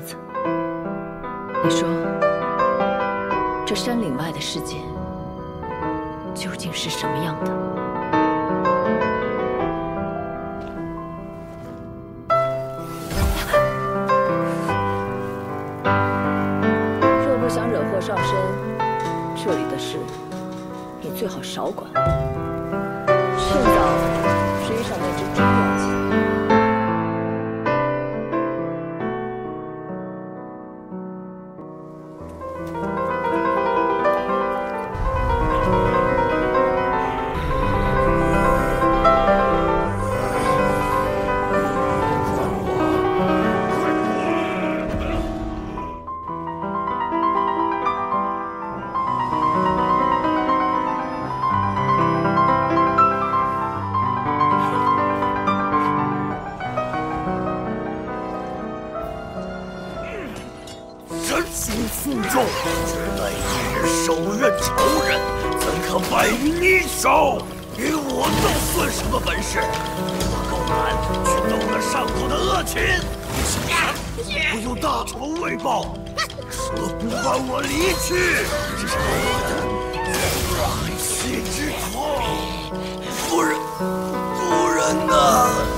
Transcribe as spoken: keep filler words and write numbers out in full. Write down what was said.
子。你说，这山岭外的世界究竟是什么样的？若不想惹祸上身，这里的事你最好少管。趁早追上那只猪要紧。 负重，只待一日手刃仇人，怎可败于你手？你我都算什么本事？我够胆去动了上头的恶禽，我有大仇未报，何不换我离去？爱妻之痛，夫人，夫人呐！